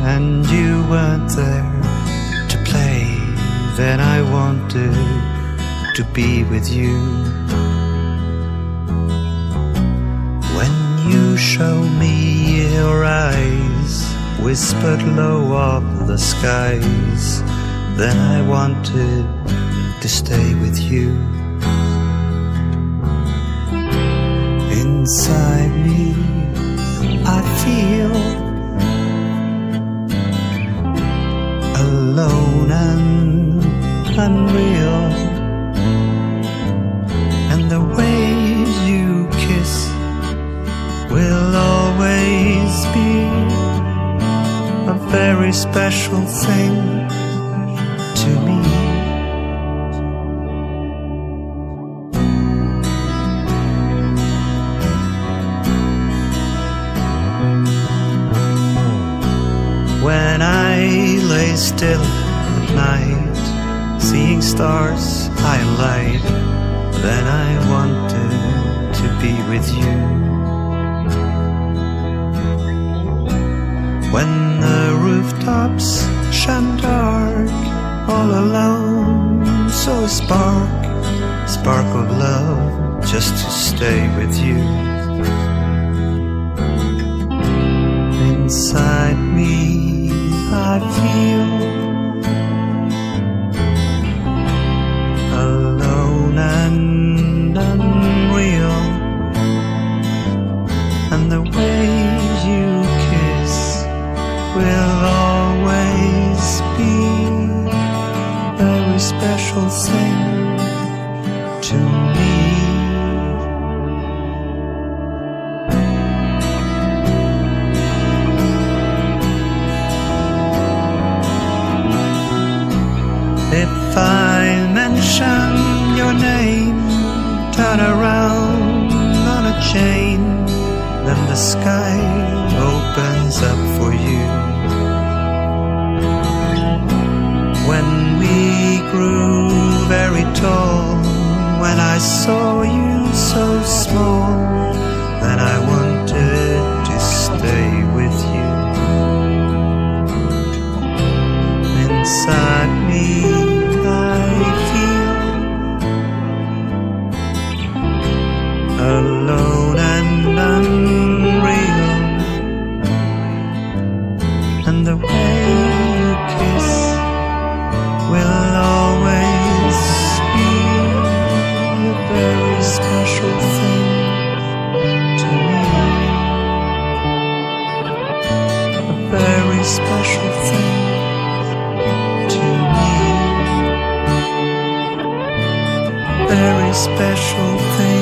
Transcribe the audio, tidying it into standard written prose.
and you weren't there to play, then I wanted to be with you. When you showed me your eyes, whispered low up the skies, then I wanted to stay with you. Inside me I feel alone and unreal, and the ways you kiss will always be a very special thing to me. When I lay still at night, seeing stars I light, then I wanted to be with you. When the rooftops shone dark, all alone, so a spark of love, just to stay with you. Inside me I feel alone and unreal, and the way you kiss will always be a very special thing to me. If I mention your name, turn around on a chain, then the sky opens up for you. When we grew very tall, when I saw you so small, then I wanted to stay with you. Inside me alone and unreal, and the way you kiss will always be a very special thing to me. A very special thing to me. Very special thing.